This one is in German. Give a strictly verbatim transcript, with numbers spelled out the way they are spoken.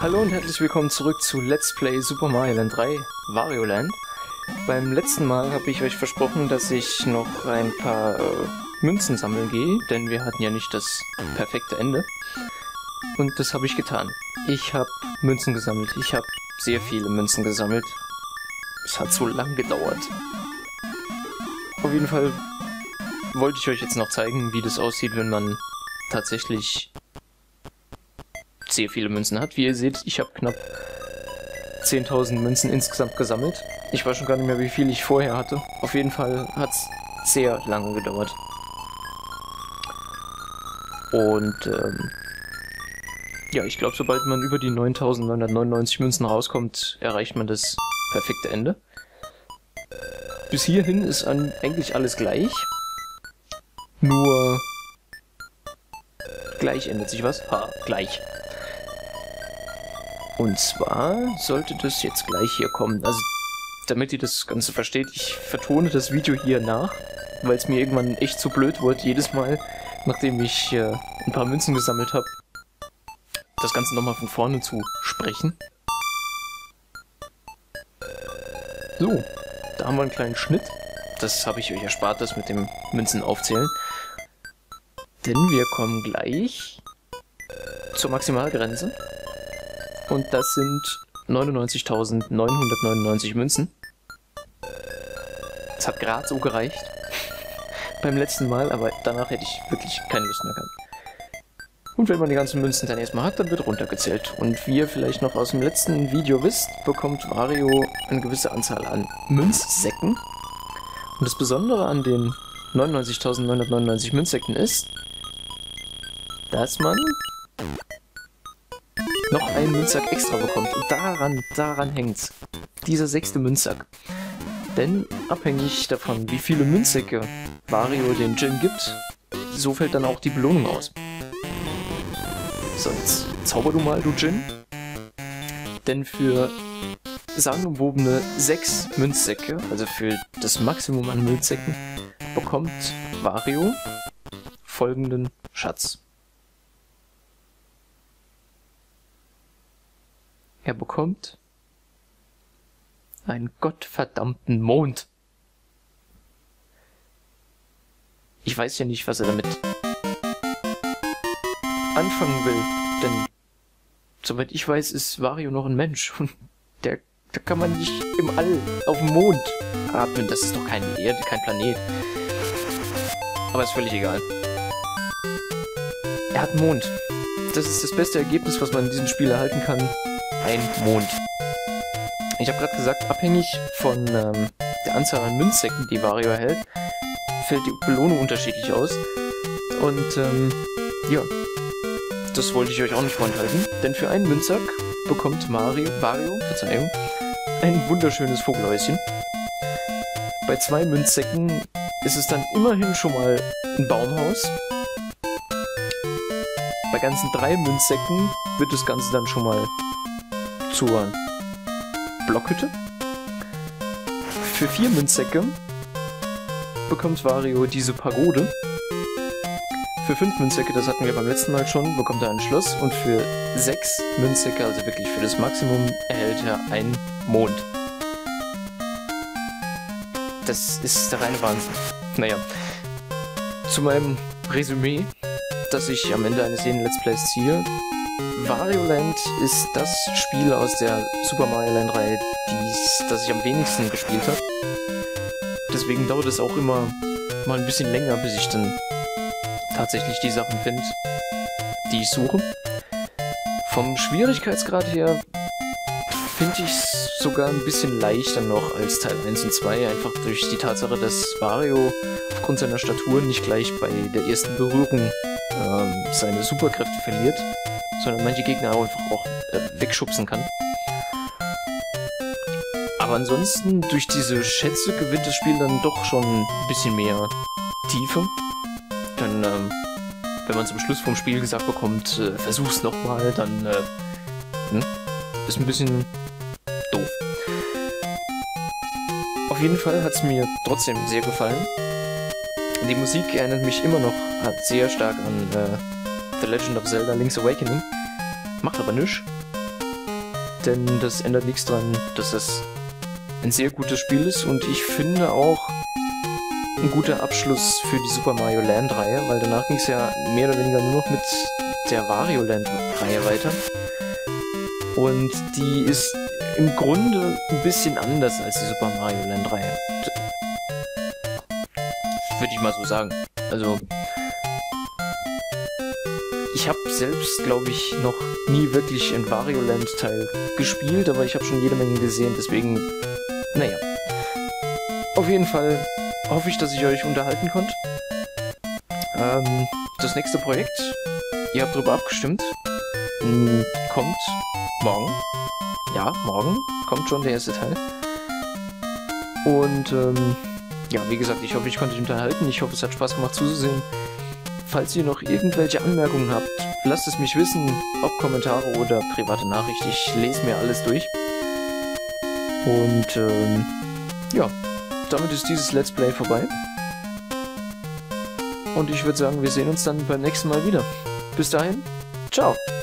Hallo und herzlich willkommen zurück zu Let's Play Super Mario Land drei Wario Land. Beim letzten Mal habe ich euch versprochen, dass ich noch ein paar äh, Münzen sammeln gehe, denn wir hatten ja nicht das perfekte Ende. Und das habe ich getan. Ich habe Münzen gesammelt. Ich habe sehr viele Münzen gesammelt. Es hat so lang gedauert. Auf jeden Fall wollte ich euch jetzt noch zeigen, wie das aussieht, wenn man tatsächlich sehr viele Münzen hat. Wie ihr seht, ich habe knapp zehntausend Münzen insgesamt gesammelt. Ich weiß schon gar nicht mehr, wie viel ich vorher hatte. Auf jeden Fall hat es sehr lange gedauert. Und ähm, ja, ich glaube, sobald man über die neuntausendneunhundertneunundneunzig Münzen rauskommt, erreicht man das perfekte Ende. Bis hierhin ist an, eigentlich alles gleich. Nur gleich ändert sich was. Ha, gleich. Und zwar sollte das jetzt gleich hier kommen. Also, damit ihr das Ganze versteht, ich vertone das Video hier nach, weil es mir irgendwann echt zu blöd wurde, jedes Mal, nachdem ich äh, ein paar Münzen gesammelt habe, das Ganze nochmal von vorne zu sprechen. So, da haben wir einen kleinen Schnitt. Das habe ich euch erspart, das mit dem Münzen aufzählen. Denn wir kommen gleich zur Maximalgrenze. Und das sind neunundneunzigtausendneunhundertneunundneunzig Münzen. Das hat gerade so gereicht. Beim letzten Mal, aber danach hätte ich wirklich keine Lust mehr gehabt. Und wenn man die ganzen Münzen dann erstmal hat, dann wird runtergezählt. Und wie ihr vielleicht noch aus dem letzten Video wisst, bekommt Wario eine gewisse Anzahl an Münzsäcken. Und das Besondere an den neunundneunzigtausendneunhundertneunundneunzig Münzsäcken ist, dass man noch einen Münzsack extra bekommt. Und daran, daran hängt's. Dieser sechste Münzsack. Denn abhängig davon, wie viele Münzsäcke Wario dem Djinn gibt, so fällt dann auch die Belohnung aus. So, jetzt zauber du mal, du Djinn. Denn für sagenumwobene sechs Münzsäcke, also für das Maximum an Münzsäcken, bekommt Wario folgenden Schatz. Er bekommt einen gottverdammten Mond. Ich weiß ja nicht, was er damit anfangen will, denn soweit ich weiß, ist Wario noch ein Mensch und der, da kann man nicht im All auf dem Mond atmen. Das ist doch keine Erde, kein Planet. Aber ist völlig egal. Er hat einen Mond. Das ist das beste Ergebnis, was man in diesem Spiel erhalten kann. Ein Mond. Ich habe gerade gesagt, abhängig von ähm, der Anzahl an Münzsäcken, die Wario erhält, fällt die Belohnung unterschiedlich aus. Und ähm, ja, das wollte ich euch auch nicht vorenthalten, denn für einen Münzsack bekommt Mario, Wario, Verzeihung, ein wunderschönes Vogelhäuschen. Bei zwei Münzsäcken ist es dann immerhin schon mal ein Baumhaus. Bei ganzen drei Münzsäcken wird das Ganze dann schon mal zur Blockhütte. Für vier Münzsäcke bekommt Wario diese Pagode. Für fünf Münzsäcke, das hatten wir beim letzten Mal schon, bekommt er ein Schloss. Und für sechs Münzsäcke, also wirklich für das Maximum, erhält er einen Mond. Das ist der reine Wahnsinn. Naja, zu meinem Resümee, das ich am Ende eines jeden Let's Plays ziehe. Wario Land ist das Spiel aus der Super Mario Land Reihe, dies, das ich am wenigsten gespielt habe. Deswegen dauert es auch immer mal ein bisschen länger, bis ich dann tatsächlich die Sachen finde, die ich suche. Vom Schwierigkeitsgrad her finde ich es sogar ein bisschen leichter noch als Teil eins und zwei, einfach durch die Tatsache, dass Wario aufgrund seiner Statur nicht gleich bei der ersten Berührung ähm, seine Superkräfte verliert, sondern manche Gegner auch einfach auch äh, wegschubsen kann. Aber ansonsten, durch diese Schätze gewinnt das Spiel dann doch schon ein bisschen mehr Tiefe. Dann, ähm, wenn man zum Schluss vom Spiel gesagt bekommt, äh, versuch's nochmal, dann äh, hm, ist ein bisschen doof. Auf jeden Fall hat es mir trotzdem sehr gefallen. Die Musik erinnert mich immer noch hat sehr stark an äh, The Legend of Zelda Link's Awakening. Macht aber nichts. denn das ändert nichts dran, dass es ein sehr gutes Spiel ist und ich finde auch ein guter Abschluss für die Super Mario Land-Reihe, weil danach ging es ja mehr oder weniger nur noch mit der Wario Land-Reihe weiter. Und die ist im Grunde ein bisschen anders als die Super Mario Land-Reihe. Würde ich mal so sagen. Also, ich habe selbst, glaube ich, noch nie wirklich ein Wario Land-Teil gespielt, aber ich habe schon jede Menge gesehen, deswegen, naja. Auf jeden Fall hoffe ich, dass ich euch unterhalten konnte. Ähm, das nächste Projekt, ihr habt darüber abgestimmt, kommt morgen. Ja, morgen kommt schon der erste Teil. Und, ähm, ja, wie gesagt, ich hoffe, ich konnte euch unterhalten. Ich hoffe, es hat Spaß gemacht zuzusehen. Falls ihr noch irgendwelche Anmerkungen habt, lasst es mich wissen, ob Kommentare oder private Nachricht. Ich lese mir alles durch. Und, ähm, ja, damit ist dieses Let's Play vorbei. Und ich würde sagen, wir sehen uns dann beim nächsten Mal wieder. Bis dahin, ciao!